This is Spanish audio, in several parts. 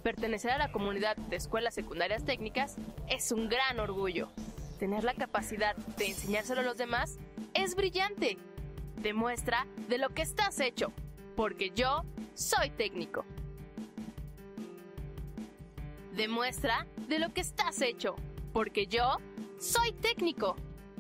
Pertenecer a la comunidad de escuelas secundarias técnicas es un gran orgullo. Tener la capacidad de enseñárselo a los demás es brillante. Demuestra de lo que estás hecho, porque yo soy técnico. Demuestra de lo que estás hecho, porque yo soy técnico.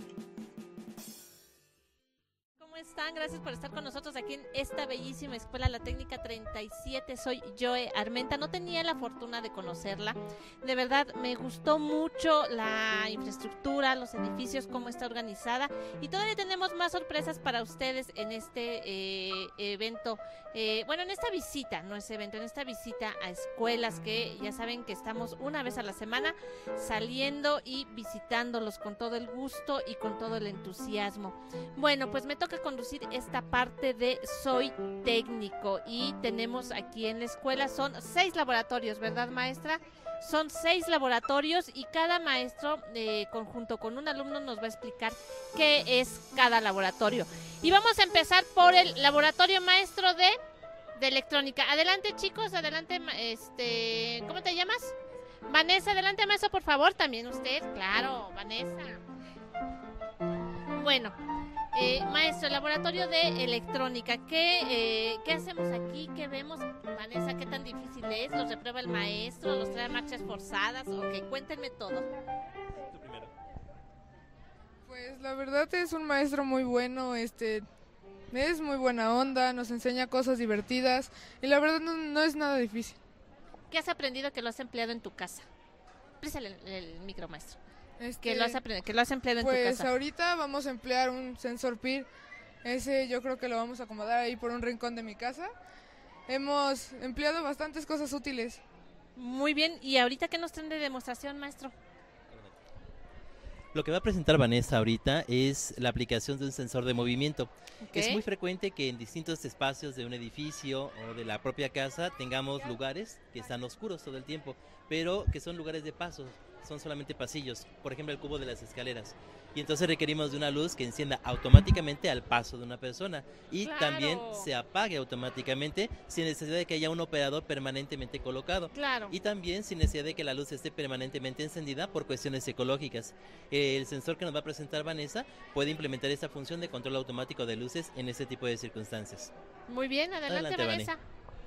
¿Cómo están? Gracias por estar con nosotros aquí en esta bellísima escuela, la Técnica 37. Soy Joe Armenta. No tenía la fortuna de conocerla. De verdad, me gustó mucho la infraestructura, los edificios, cómo está organizada. Y todavía tenemos más sorpresas para ustedes en este evento. En esta visita, no es evento, en esta visita a escuelas que ya saben que estamos una vez a la semana saliendo y visitándolos con todo el gusto y con todo el entusiasmo. Bueno, pues me toca conducir esta parte de Soy Técnico y tenemos aquí en la escuela, son 6 laboratorios, ¿verdad, maestra? Son 6 laboratorios y cada maestro, conjunto con un alumno, nos va a explicar qué es cada laboratorio. Y vamos a empezar por el laboratorio maestro de electrónica. Adelante, chicos, adelante, ¿cómo te llamas? Vanessa, adelante, maestro, por favor, también usted, claro, Vanessa. Bueno, maestro, laboratorio de electrónica, ¿qué hacemos aquí? ¿Qué vemos? Vanessa, ¿qué tan difícil es? ¿Los reprueba el maestro? ¿Los trae a marchas forzadas? Ok, cuéntenme todo. Tú primero. Pues la verdad es un maestro muy bueno, es muy buena onda, nos enseña cosas divertidas y la verdad no es nada difícil. ¿Qué has aprendido que lo has empleado en tu casa? Présale el micro, maestro. Que lo has empleado en tu casa. Pues ahorita vamos a emplear un sensor PIR. Ese yo creo que lo vamos a acomodar ahí por un rincón de mi casa. Hemos empleado bastantes cosas útiles. Muy bien, ¿y ahorita qué nos traen de demostración, maestro? Lo que va a presentar Vanessa ahorita es la aplicación de un sensor de movimiento. Okay. Es muy frecuente que en distintos espacios de un edificio o de la propia casa tengamos lugares que están oscuros todo el tiempo, pero que son lugares de paso, son solamente pasillos, por ejemplo el cubo de las escaleras. Y entonces requerimos de una luz que encienda automáticamente al paso de una persona y ¡Claro! También se apague automáticamente sin necesidad de que haya un operador permanentemente colocado. Claro. Y también sin necesidad de que la luz esté permanentemente encendida por cuestiones ecológicas. El sensor que nos va a presentar Vanessa puede implementar esta función de control automático de luces en este tipo de circunstancias. Muy bien, adelante Vanessa.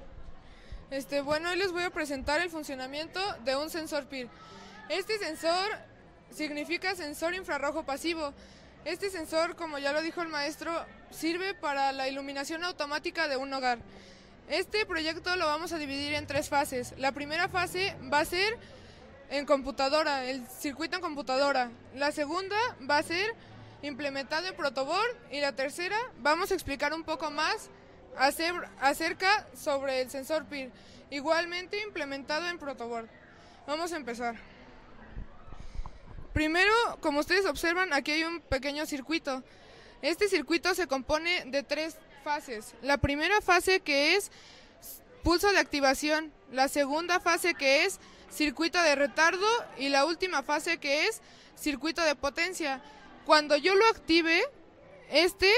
Hoy les voy a presentar el funcionamiento de un sensor PIR. Este sensor significa sensor infrarrojo pasivo. Este sensor, como ya lo dijo el maestro, sirve para la iluminación automática de un hogar. Este proyecto lo vamos a dividir en 3 fases. La primera fase va a ser en computadora, el circuito en computadora. La segunda va a ser implementado en protoboard y la tercera vamos a explicar un poco más acerca sobre el sensor PIR, igualmente implementado en protoboard. Vamos a empezar. Primero, como ustedes observan, aquí hay un pequeño circuito. Este circuito se compone de 3 fases. La primera fase, que es pulso de activación, la segunda fase, que es circuito de retardo, y la última fase, que es circuito de potencia. Cuando yo lo active, este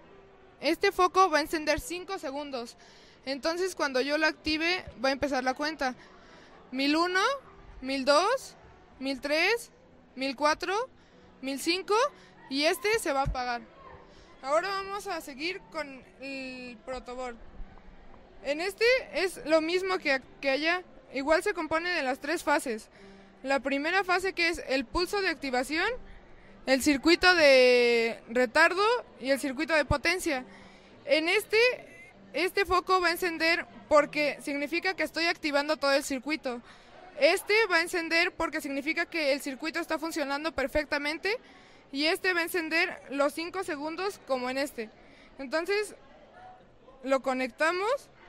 foco va a encender 5 segundos. Entonces, cuando yo lo active, va a empezar la cuenta. 1001, 1002, 1003, 1004, 1005 y este se va a apagar. Ahora vamos a seguir con el protoboard. En este es lo mismo que allá, igual se compone de las 3 fases. La primera fase, que es el pulso de activación, el circuito de retardo y el circuito de potencia. En este foco va a encender porque significa que estoy activando todo el circuito. Este va a encender porque significa que el circuito está funcionando perfectamente y este va a encender los 5 segundos como en este. Entonces lo conectamos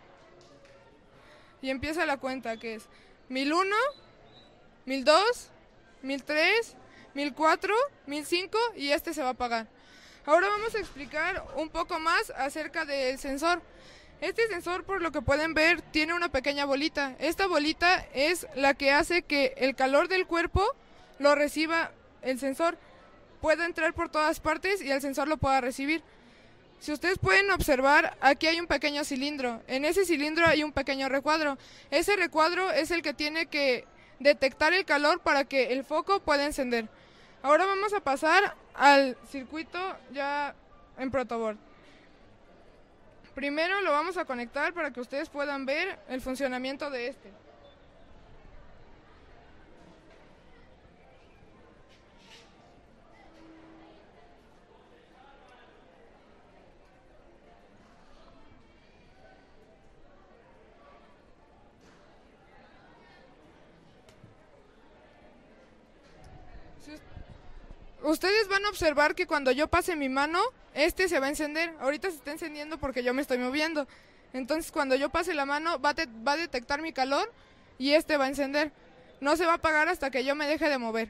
y empieza la cuenta, que es 1001, 1002, 1003, 1004, 1005 y este se va a apagar. Ahora vamos a explicar un poco más acerca del sensor. Este sensor, por lo que pueden ver, tiene una pequeña bolita. Esta bolita es la que hace que el calor del cuerpo lo reciba el sensor. Pueda entrar por todas partes y el sensor lo pueda recibir. Si ustedes pueden observar, aquí hay un pequeño cilindro. En ese cilindro hay un pequeño recuadro. Ese recuadro es el que tiene que detectar el calor para que el foco pueda encender. Ahora vamos a pasar al circuito ya en protoboard. Primero lo vamos a conectar para que ustedes puedan ver el funcionamiento de este. Ustedes van a observar que cuando yo pase mi mano, este se va a encender. Ahorita se está encendiendo porque yo me estoy moviendo. Entonces cuando yo pase la mano va a detectar mi calor y este va a encender. No se va a apagar hasta que yo me deje de mover.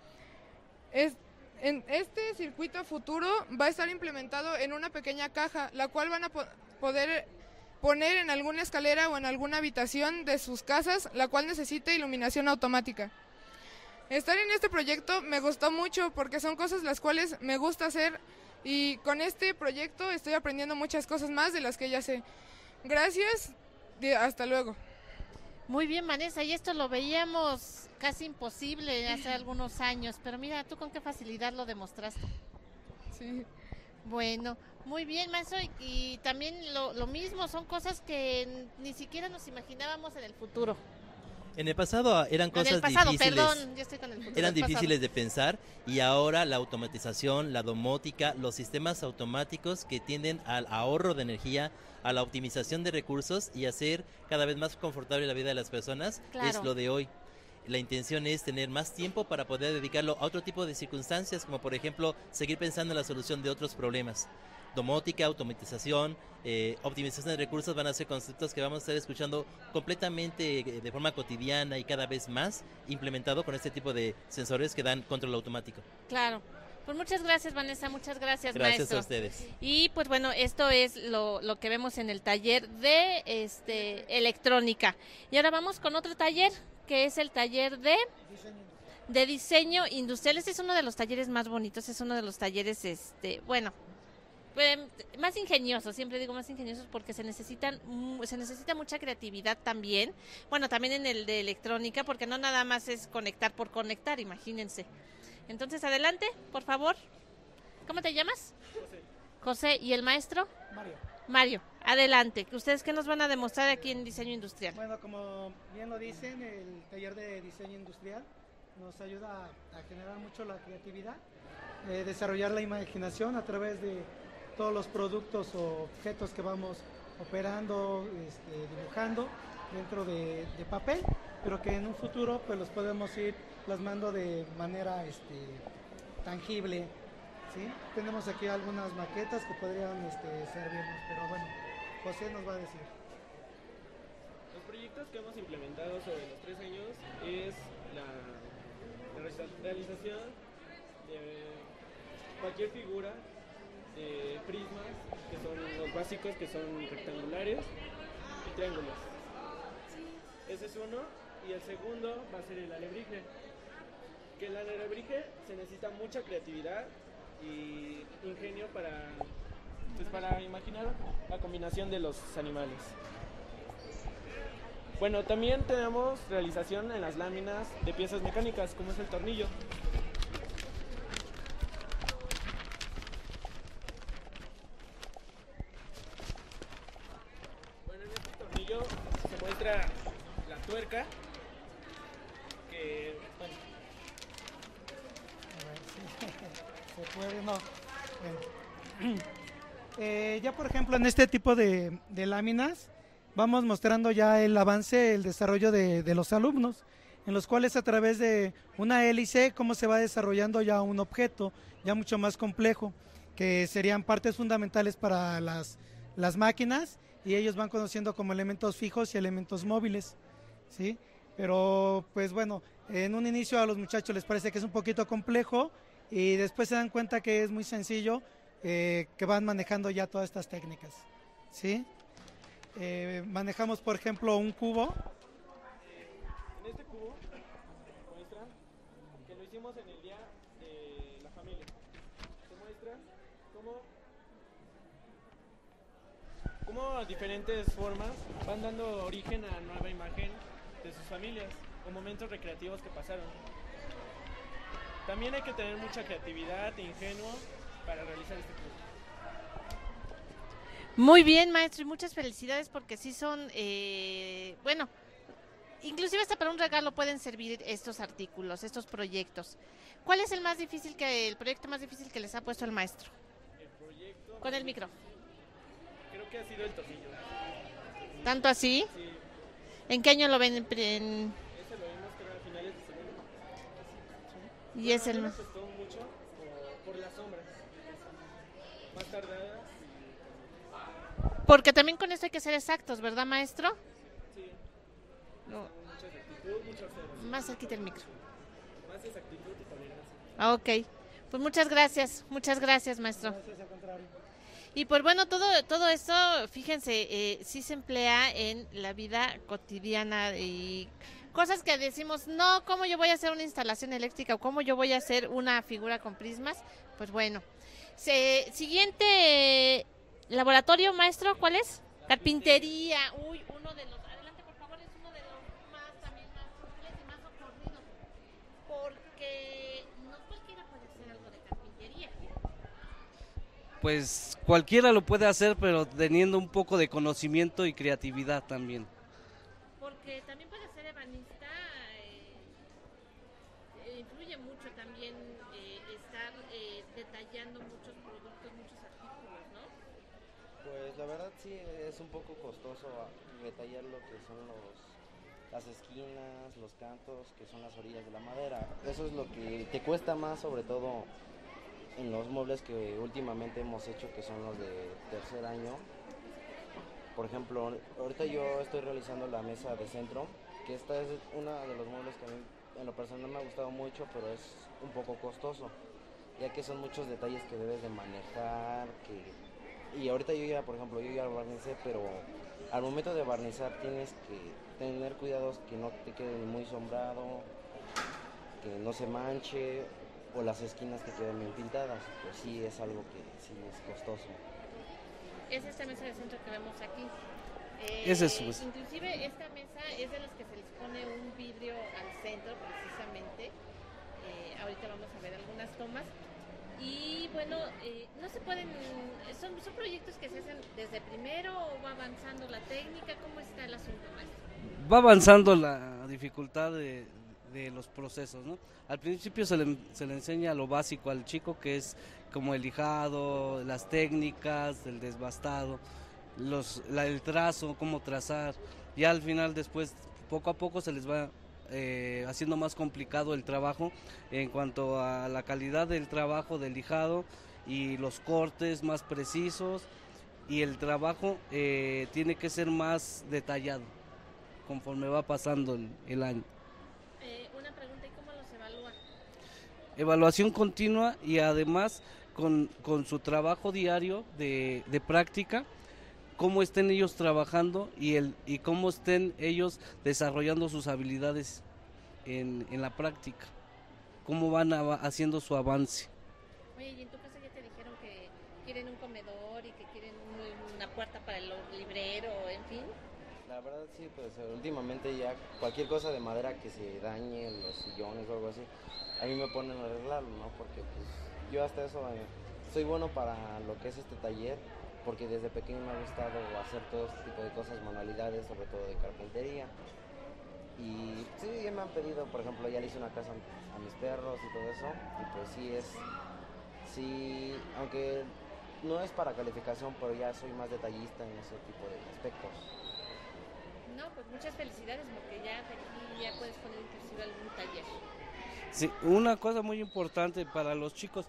En este circuito futuro va a estar implementado en una pequeña caja, la cual van a poder poner en alguna escalera o en alguna habitación de sus casas, la cual necesite iluminación automática. Estar en este proyecto me gustó mucho porque son cosas las cuales me gusta hacer y con este proyecto estoy aprendiendo muchas cosas más de las que ya sé. Gracias, hasta luego. Muy bien, Vanessa, y esto lo veíamos casi imposible hace algunos años, pero mira, tú con qué facilidad lo demostraste. Sí. Bueno, muy bien, maestro, y también lo mismo, son cosas que ni siquiera nos imaginábamos en el futuro. En el pasado eran cosas difíciles. Perdón, yo estoy con el futuro. Eran difíciles de pensar y ahora la automatización, la domótica, los sistemas automáticos que tienden al ahorro de energía, a la optimización de recursos y hacer cada vez más confortable la vida de las personas, claro, es lo de hoy. La intención es tener más tiempo para poder dedicarlo a otro tipo de circunstancias, como por ejemplo seguir pensando en la solución de otros problemas. Domótica, automatización, optimización de recursos van a ser conceptos que vamos a estar escuchando completamente de forma cotidiana y cada vez más implementado con este tipo de sensores que dan control automático. Claro. Pues muchas gracias, Vanessa, muchas gracias, maestro. Gracias a ustedes. Y pues bueno, esto es lo que vemos en el taller de electrónica. Y ahora vamos con otro taller, que es el taller de diseño industrial. Este es uno de los talleres más bonitos, es uno de los talleres, más ingeniosos, siempre digo más ingeniosos porque se necesita mucha creatividad también. Bueno, también en el de electrónica, porque no nada más es conectar por conectar, imagínense. Entonces, adelante, por favor. ¿Cómo te llamas? José. ¿Y el maestro? Mario, adelante. ¿Ustedes qué nos van a demostrar aquí en diseño industrial? Bueno, como bien lo dicen, el taller de diseño industrial nos ayuda a generar mucho la creatividad, desarrollar la imaginación a través de todos los productos o objetos que vamos operando, dibujando dentro de papel, pero que en un futuro pues los podemos ir plasmando de manera tangible, ¿sí? Tenemos aquí algunas maquetas que podrían servirnos, pero bueno, José nos va a decir. Los proyectos que hemos implementado sobre los 3 años es la realización de cualquier figura, prismas, que son los básicos, que son rectangulares y triángulos. Ese es uno, y el segundo va a ser el alebrije. Que el alebrije se necesita mucha creatividad y ingenio para imaginar la combinación de los animales. Bueno, también tenemos realización en las láminas de piezas mecánicas, como es el tornillo. Bueno, en este tornillo se muestra la tuerca, que, bueno, ¿se puede? No. Bueno. Ya por ejemplo en este tipo de láminas vamos mostrando ya el avance, el desarrollo de los alumnos, en los cuales a través de una hélice cómo se va desarrollando ya un objeto ya mucho más complejo, que serían partes fundamentales para las máquinas, y ellos van conociendo como elementos fijos y elementos móviles, ¿sí? Pero pues bueno, en un inicio a los muchachos les parece que es un poquito complejo y después se dan cuenta que es muy sencillo, que van manejando ya todas estas técnicas, ¿sí? Manejamos por ejemplo un cubo. En este cubo muestra que lo hicimos en el día de la familia. Se muestra cómo cómo diferentes formas van dando origen a nueva imagen de sus familias o momentos recreativos que pasaron. También hay que tener mucha creatividad e ingenuo para realizar este curso. Muy bien, maestro, y muchas felicidades porque sí son, bueno, inclusive hasta para un regalo pueden servir estos artículos, estos proyectos. ¿Cuál es el proyecto más difícil que les ha puesto el maestro? El proyecto... Con el micro. Creo que ha sido el tornillo. ¿Tanto así? Sí, ¿En qué año lo ven? ese lo vimos creo a finales de segundo. Y es el Me más... costó mucho por las sombras. Más tardadas. Porque también con esto hay que ser exactos, ¿verdad, maestro? Sí, No, mucha exactitud, mucha observación. más cerquita el micro. Más exactitud y tolerancia. Ah, ok. Pues muchas gracias, maestro. Y pues bueno, todo esto, fíjense, sí se emplea en la vida cotidiana y cosas que decimos, no, ¿cómo yo voy a hacer una instalación eléctrica o cómo yo voy a hacer una figura con prismas? Pues bueno. Siguiente laboratorio, maestro, ¿cuál es? Carpintería. Uy, uno de los, adelante por favor, es uno de los más también más simples y más ocurridos. Porque no cualquiera puede hacer algo de carpintería. Pues cualquiera lo puede hacer, pero teniendo un poco de conocimiento y creatividad también. Porque también puede ser ebanista, influye mucho también estar detallando muchos productos, muchos artículos, ¿no? Pues la verdad sí es un poco costoso detallar lo que son las esquinas, los cantos, que son las orillas de la madera. Eso es lo que te cuesta más, sobre todo en los muebles que últimamente hemos hecho, que son los de tercer año. Por ejemplo, ahorita yo estoy realizando la mesa de centro, que esta es uno de los muebles que a mí en lo personal me ha gustado mucho, pero es un poco costoso, ya que son muchos detalles que debes de manejar, y ahorita yo ya, por ejemplo, yo ya barnicé, pero al momento de barnizar tienes que tener cuidados que no te quede muy sombrado, que no se manche, o las esquinas que queden bien pintadas. Pues sí es algo que sí es costoso. Es esta mesa de centro que vemos aquí. Ese es pues. Inclusive esta mesa es de las que se les pone un vidrio al centro precisamente. Ahorita vamos a ver algunas tomas. Y bueno, no se pueden, son proyectos que se hacen desde primero o va avanzando la técnica. ¿Cómo está el asunto, maestro? Va avanzando la dificultad de los procesos, ¿no? Al principio se le enseña lo básico al chico, que es como el lijado, las técnicas, el desbastado, el trazo, cómo trazar. Ya al final, después, poco a poco se les va haciendo más complicado el trabajo en cuanto a la calidad del trabajo del lijado y los cortes más precisos, y el trabajo tiene que ser más detallado conforme va pasando el año. Una pregunta, ¿y cómo los evalúa? Evaluación continua, y además con su trabajo diario de práctica, cómo estén ellos trabajando y cómo estén ellos desarrollando sus habilidades en la práctica, cómo van haciendo su avance. Oye, ¿y en tu casa ya te dijeron que quieren un comedor y que quieren una puerta para el librero, en fin? La verdad sí, pues últimamente ya cualquier cosa de madera que se dañe, los sillones o algo así, a mí me ponen a arreglarlo, ¿no? Porque pues yo hasta eso soy bueno para lo que es este taller, porque desde pequeño me ha gustado hacer todo este tipo de cosas, manualidades, sobre todo de carpintería. Y sí, ya me han pedido, por ejemplo, ya le hice una casa a mis perros y todo eso, y pues sí, aunque no es para calificación, pero ya soy más detallista en ese tipo de aspectos. No, pues muchas felicidades, porque ya de aquí ya puedes poner inclusive algún taller. Sí, una cosa muy importante para los chicos,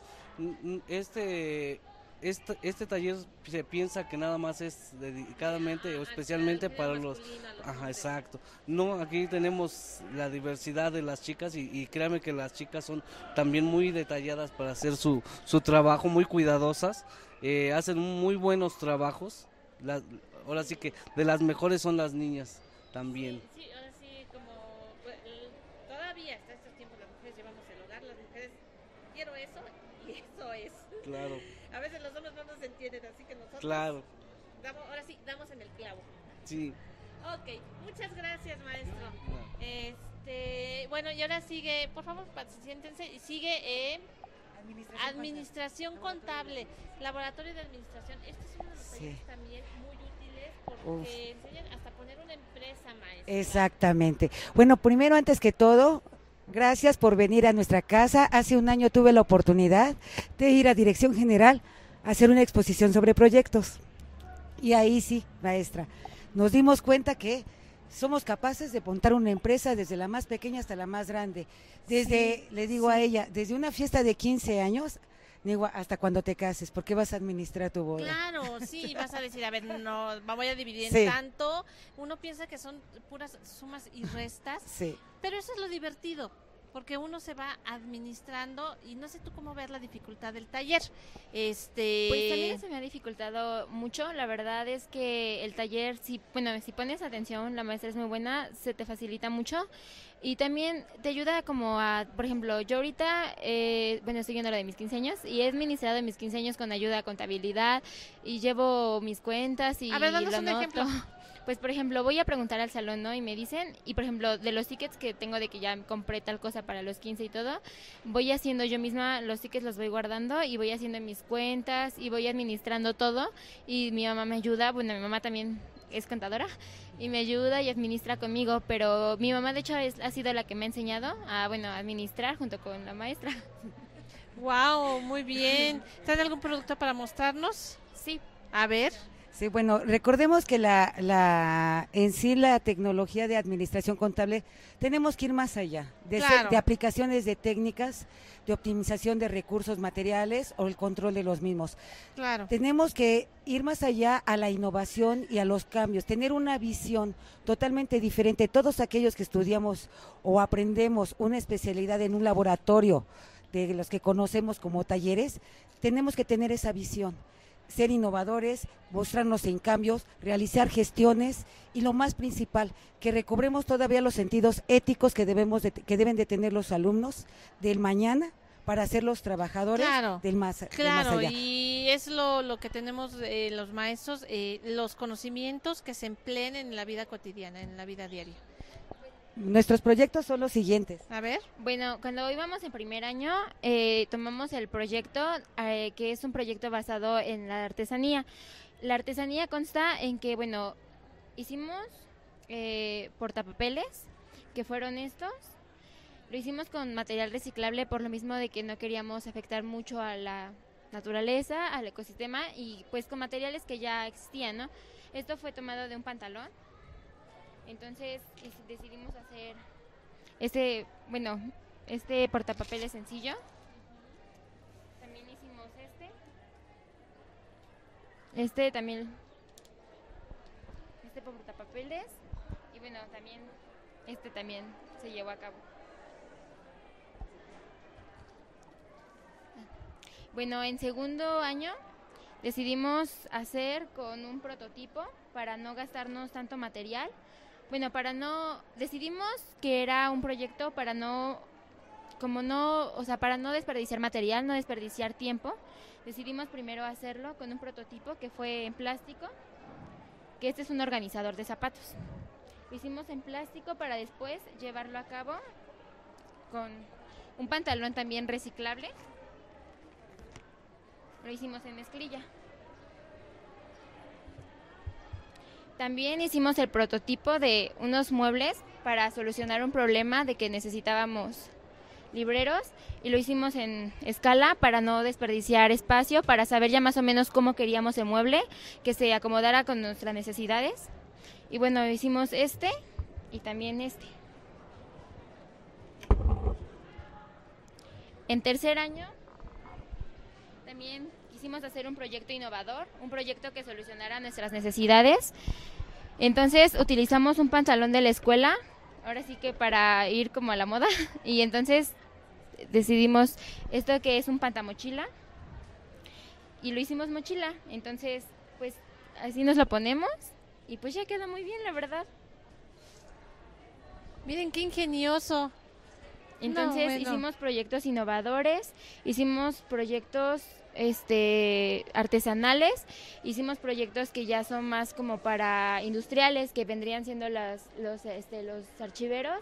este taller se piensa que nada más es dedicadamente o especialmente para los... Ajá, exacto. No, aquí tenemos la diversidad de las chicas y créanme que las chicas son también muy detalladas para hacer su trabajo, muy cuidadosas, hacen muy buenos trabajos. Ahora sí que de las mejores son las niñas también. Sí, ahora sí, como todavía hasta estos tiempos las mujeres llevamos el hogar, las mujeres quiero eso y eso es. Claro. A veces los hombres no nos entienden, así que nosotros Claro. ahora sí, damos en el clavo. Sí. Ok, muchas gracias, maestro. Bueno, y ahora sigue, por favor, siéntense, y sigue Administración Contable, Laboratorio de Administración. Estos son unos talleres también muy útiles porque enseñan hasta poner una empresa, maestra. Exactamente. Bueno, primero, antes que todo, gracias por venir a nuestra casa. Hace un año tuve la oportunidad de ir a Dirección General a hacer una exposición sobre proyectos. Y ahí sí, maestra, nos dimos cuenta que somos capaces de montar una empresa desde la más pequeña hasta la más grande. Desde, le digo a ella, desde una fiesta de 15 años, digo, hasta cuando te cases, porque vas a administrar tu boda. Claro, sí, vas a decir, a ver, no, voy a dividir Sí. en tanto. Uno piensa que son puras sumas y restas, Sí. pero eso es lo divertido, porque uno se va administrando y no sé tú cómo ver la dificultad del taller. Pues también se me ha dificultado mucho, la verdad es que el taller, si pones atención, la maestra es muy buena, se te facilita mucho y también te ayuda como a, por ejemplo, yo ahorita, estoy viendo lo de mis 15 años y he administrado mis 15 años con ayuda a contabilidad y llevo mis cuentas y A ver, danos lo un anoto. ejemplo. Pues, por ejemplo, voy a preguntar al salón, ¿no? Y me dicen, y por ejemplo, de los tickets que tengo de que ya compré tal cosa para los 15 y todo, voy haciendo yo misma, los tickets los voy guardando y voy haciendo mis cuentas y voy administrando todo y mi mamá me ayuda, bueno, mi mamá también es contadora y me ayuda y administra conmigo, pero mi mamá de hecho ha sido la que me ha enseñado a, administrar junto con la maestra. Wow, muy bien. ¿Trae algún producto para mostrarnos? Sí. A ver. Sí, bueno, recordemos que en sí la tecnología de administración contable tenemos que ir más allá, Claro. de aplicaciones de técnicas, de optimización de recursos materiales o el control de los mismos. Claro. Tenemos que ir más allá a la innovación y a los cambios, tener una visión totalmente diferente. Todos aquellos que estudiamos o aprendemos una especialidad en un laboratorio, de los que conocemos como talleres, tenemos que tener esa visión. Ser innovadores, mostrarnos en cambios, realizar gestiones y lo más principal, que recobremos todavía los sentidos éticos que deben de tener los alumnos del mañana para ser los trabajadores Claro. del más Claro, allá. y es lo que tenemos los maestros, los conocimientos que se empleen en la vida cotidiana, en la vida diaria. Nuestros proyectos son los siguientes. A ver. Bueno, cuando íbamos en primer año, tomamos el proyecto, que es un proyecto basado en la artesanía. La artesanía consta en que, hicimos portapapeles, que fueron estos. Lo hicimos con material reciclable por lo mismo de que no queríamos afectar mucho a la naturaleza, al ecosistema y pues con materiales que ya existían, ¿no? Esto fue tomado de un pantalón. Entonces decidimos hacer este portapapeles sencillo. También hicimos este también, este portapapeles y también este también se llevó a cabo. Bueno, en segundo año decidimos hacer con un prototipo para no gastarnos tanto material. Decidimos que era un proyecto para no desperdiciar material, no desperdiciar tiempo. Decidimos primero hacerlo con un prototipo que fue en plástico, que este es un organizador de zapatos. Lo hicimos en plástico para después llevarlo a cabo con un pantalón también reciclable. Lo hicimos en mezclilla. También hicimos el prototipo de unos muebles para solucionar un problema de que necesitábamos libreros y lo hicimos en escala para no desperdiciar espacio, para saber ya más o menos cómo queríamos el mueble, que se acomodara con nuestras necesidades. Y hicimos este y también este. En tercer año también quisimos hacer un proyecto innovador, un proyecto que solucionara nuestras necesidades. Entonces utilizamos un pantalón de la escuela, ahora sí que para ir como a la moda, y entonces decidimos esto que es un pantamochila y lo hicimos mochila. Entonces pues así nos lo ponemos y pues ya quedó muy bien, la verdad. Miren qué ingenioso. Entonces hicimos proyectos innovadores, hicimos proyectos artesanales, hicimos proyectos que ya son más como para industriales, que vendrían siendo los archiveros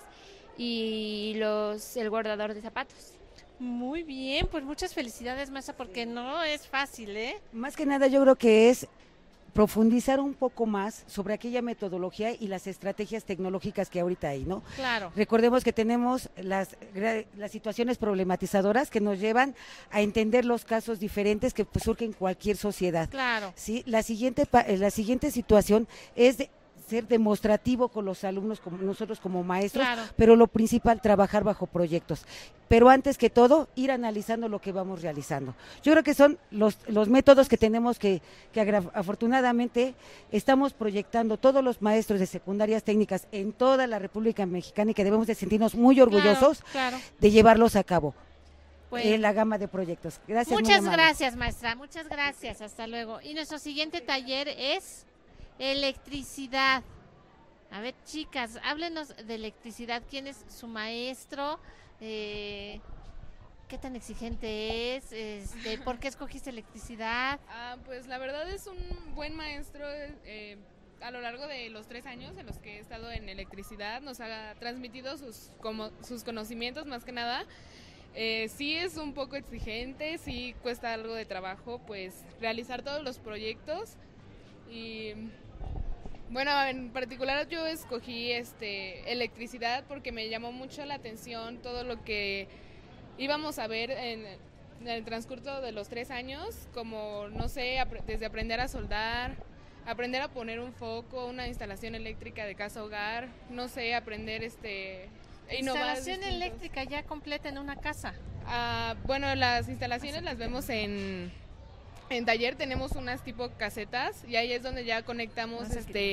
y el guardador de zapatos. Muy bien, pues muchas felicidades, maestra, porque no es fácil, ¿eh? Más que nada yo creo que es profundizar un poco más sobre aquella metodología y las estrategias tecnológicas que ahorita hay, ¿no? Claro. Recordemos que tenemos las situaciones problematizadoras que nos llevan a entender los casos diferentes que pues, surgen en cualquier sociedad. Claro. ¿Sí? La siguiente situación es ser demostrativo con los alumnos, como nosotros como maestros, Claro. pero lo principal, trabajar bajo proyectos. Pero antes que todo, ir analizando lo que vamos realizando. Yo creo que son los métodos que tenemos que afortunadamente estamos proyectando todos los maestros de secundarias técnicas en toda la República Mexicana y que debemos de sentirnos muy orgullosos Claro. de llevarlos a cabo. Bueno. En la gama de proyectos. Gracias. Muchas gracias, maestra. Muchas gracias. Hasta luego. Y nuestro siguiente taller es electricidad. A ver, chicas, háblenos de electricidad. ¿Quién es su maestro? ¿Qué tan exigente es? ¿Por qué escogiste electricidad? Pues la verdad es un buen maestro. A lo largo de los 3 años en los que he estado en electricidad nos ha transmitido sus conocimientos más que nada. Sí es un poco exigente, sí cuesta algo de trabajo pues realizar todos los proyectos y bueno, en particular yo escogí electricidad porque me llamó mucho la atención todo lo que íbamos a ver en el transcurso de los 3 años, como no sé, desde aprender a soldar, aprender a poner un foco, una instalación eléctrica de casa hogar, no sé, aprender innovar. Instalación eléctrica ya completa en una casa. Bueno, las instalaciones las vemos en taller, tenemos unas tipo casetas y ahí es donde ya conectamos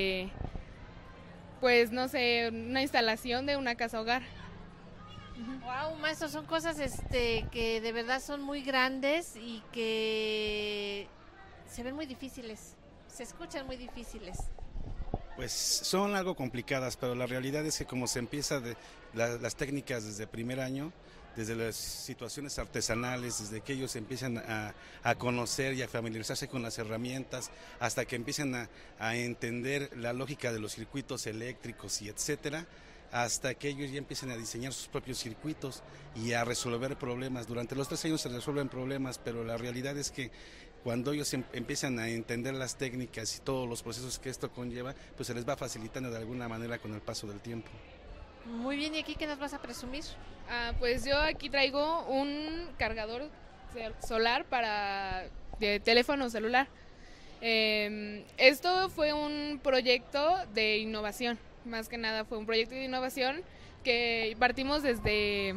pues no sé, una instalación de una casa hogar. Wow, maestro, son cosas que de verdad son muy grandes y que se ven muy difíciles, se escuchan muy difíciles. Pues son algo complicadas, pero la realidad es que como se empieza las técnicas desde primer año, desde las situaciones artesanales, desde que ellos empiezan a conocer y a familiarizarse con las herramientas, hasta que empiezan a entender la lógica de los circuitos eléctricos y etcétera, hasta que ellos ya empiecen a diseñar sus propios circuitos y a resolver problemas. Durante los 3 años se resuelven problemas, pero la realidad es que cuando ellos empiezan a entender las técnicas y todos los procesos que esto conlleva, pues se les va facilitando de alguna manera con el paso del tiempo. Muy bien, ¿y aquí qué nos vas a presumir? Pues yo aquí traigo un cargador solar de teléfono celular. Esto fue un proyecto de innovación, más que nada fue un proyecto de innovación que partimos desde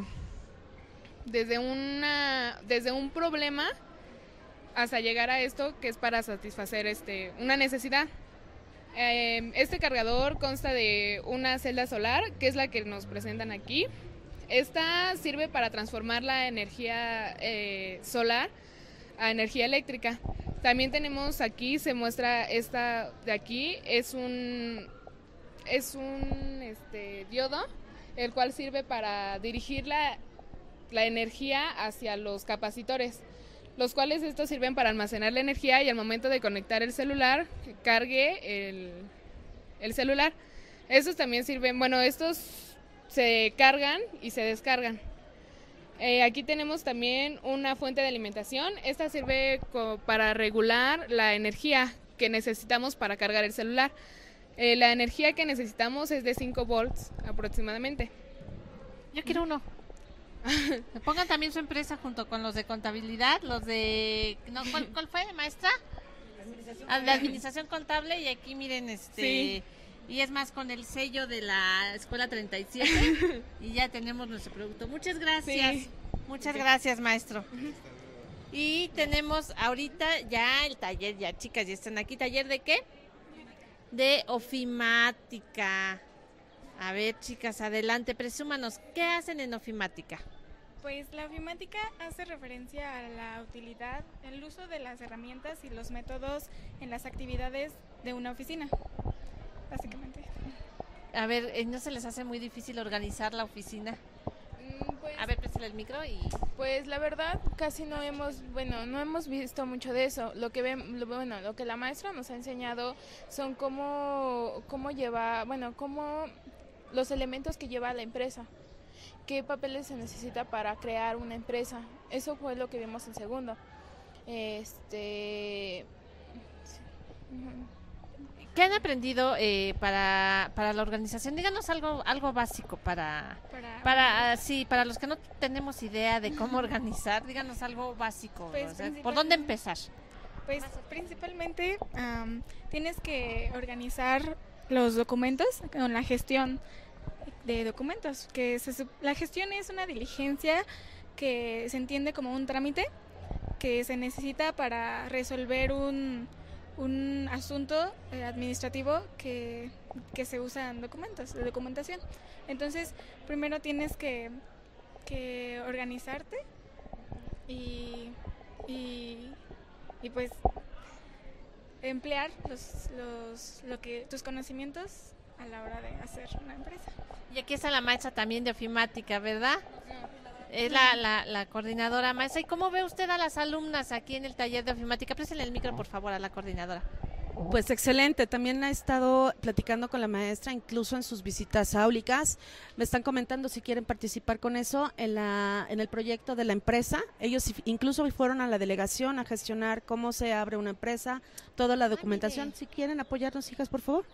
un problema hasta llegar a esto que es para satisfacer una necesidad. Este cargador consta de una celda solar, que es la que nos presentan aquí. Esta sirve para transformar la energía solar a energía eléctrica. También tenemos aquí, se muestra esta de aquí, es un diodo, el cual sirve para dirigir la energía hacia los capacitores, los cuales estos sirven para almacenar la energía y al momento de conectar el celular, que cargue el celular. Estos también sirven, bueno, estos se cargan y se descargan. Aquí tenemos también una fuente de alimentación. Esta sirve para regular la energía que necesitamos para cargar el celular. La energía que necesitamos es de 5 volts aproximadamente. Yo quiero uno. Me pongan también su empresa junto con los de contabilidad, los de... No, ¿cuál fue, maestra? La administración contable, y aquí miren, Sí. Y es más con el sello de la Escuela 37 y ya tenemos nuestro producto. Muchas gracias. Sí. Muchas gracias, maestro. Y tenemos ahorita ya el taller, ya chicas, ya están aquí. ¿Taller de qué? De ofimática. A ver, chicas, adelante, presúmanos, ¿qué hacen en ofimática? Pues la ofimática hace referencia a la utilidad, el uso de las herramientas y los métodos en las actividades de una oficina, básicamente. A ver, ¿no se les hace muy difícil organizar la oficina? Pues A ver, préstale el micro y... Pues la verdad casi no hemos visto mucho de eso. Lo que la maestra nos ha enseñado son cómo los elementos que lleva la empresa, qué papeles se necesita para crear una empresa. Eso fue lo que vimos en segundo. ¿Qué han aprendido para la organización? Díganos algo básico para los que no tenemos idea de cómo organizar. Díganos algo básico. Pues, ¿por dónde empezar? Pues principalmente tienes que organizar los documentos con la gestión de documentos. La gestión es una diligencia que se entiende como un trámite que se necesita para resolver un asunto administrativo que se usa en documentos, de documentación. Entonces, primero tienes que organizarte y pues emplear tus conocimientos a la hora de hacer una empresa. Y aquí está la maestra también de ofimática, ¿verdad? Es la coordinadora maestra. ¿Y cómo ve usted a las alumnas aquí en el taller de ofimática? Préstale el micro, por favor, a la coordinadora. Pues excelente, también ha estado platicando con la maestra, incluso en sus visitas áulicas. Me están comentando si quieren participar con eso en el proyecto de la empresa. Ellos incluso fueron a la delegación a gestionar cómo se abre una empresa, toda la documentación. Si quieren apoyarnos, hijas, por favor.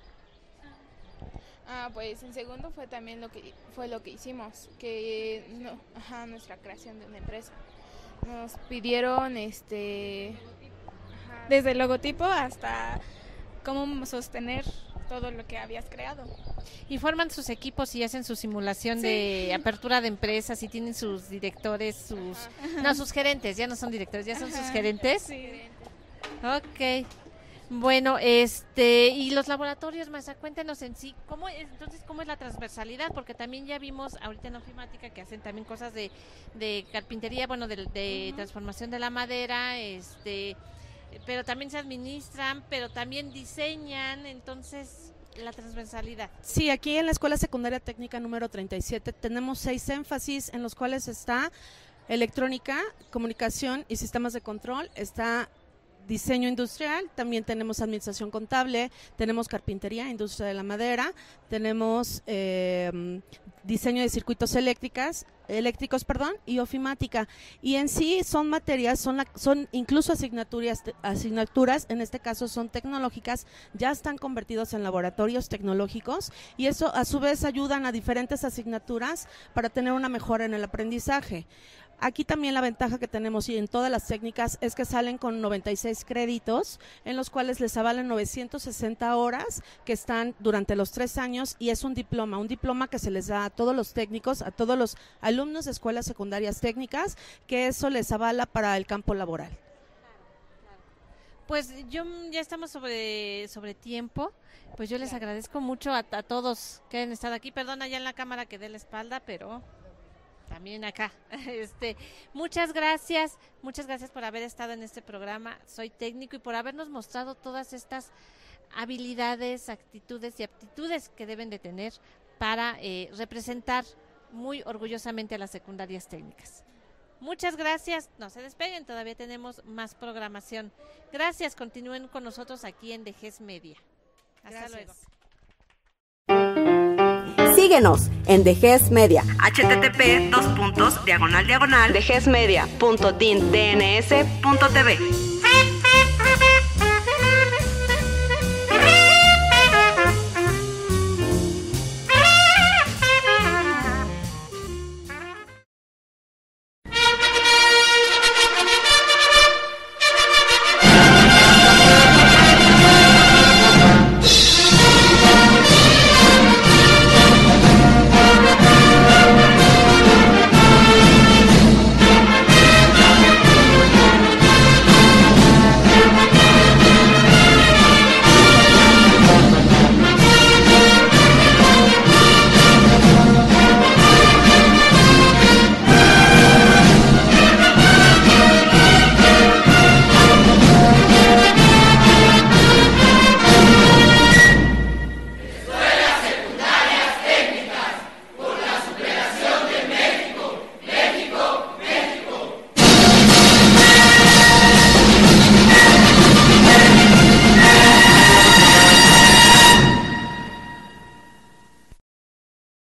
Pues en segundo fue también lo que hicimos, nuestra creación de una empresa. Nos pidieron desde el logotipo hasta cómo sostener todo lo que habías creado. Y forman sus equipos y hacen su simulación de apertura de empresas y tienen sus directores, sus gerentes, ya no son directores, ya son sus gerentes. Sí. Ok. Bueno, y los laboratorios, maestra, cuéntenos en sí, ¿cómo es la transversalidad? Porque también ya vimos ahorita en ofimática que hacen también cosas de carpintería, de transformación de la madera, pero también se administran, pero también diseñan, entonces la transversalidad. Sí, aquí en la Escuela Secundaria Técnica número 37 tenemos 6 énfasis en los cuales está electrónica, comunicación y sistemas de control, está diseño industrial, también tenemos administración contable, tenemos carpintería, industria de la madera, tenemos diseño de circuitos eléctricos, y ofimática. Y en sí son materias, son incluso asignaturas, en este caso son tecnológicas, ya están convertidos en laboratorios tecnológicos y eso a su vez ayudan a diferentes asignaturas para tener una mejora en el aprendizaje. Aquí también la ventaja que tenemos y en todas las técnicas es que salen con 96 créditos, en los cuales les avalan 960 horas que están durante los 3 años y es un diploma que se les da a todos los técnicos, a todos los alumnos de escuelas secundarias técnicas, que eso les avala para el campo laboral. Pues ya estamos sobre tiempo, pues yo les agradezco mucho a todos que han estado aquí, perdona ya en la cámara que dé la espalda, pero... también acá. Muchas gracias por haber estado en este programa. Soy técnico y por habernos mostrado todas estas habilidades, actitudes y aptitudes que deben de tener para representar muy orgullosamente a las secundarias técnicas. Muchas gracias. No se despeguen, todavía tenemos más programación. Gracias, continúen con nosotros aquí en DGES Media. Hasta luego. Síguenos en DGES Media, http://DGESmedia.dins.tv.